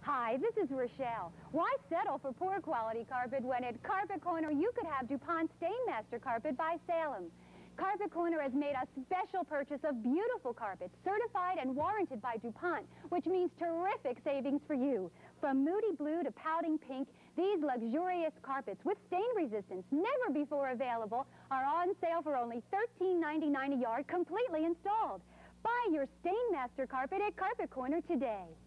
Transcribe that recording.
Hi, this is Rachelle. Why settle for poor quality carpet when at Carpet Corner you could have DuPont Stainmaster carpet by Salem? Carpet Corner has made a special purchase of beautiful carpet, certified and warranted by DuPont, which means terrific savings for you. From moody blue to pouting pink, these luxurious carpets with stain resistance, never before available, are on sale for only $13.99 a yard, completely installed. Buy your Stainmaster carpet at Carpet Corner today.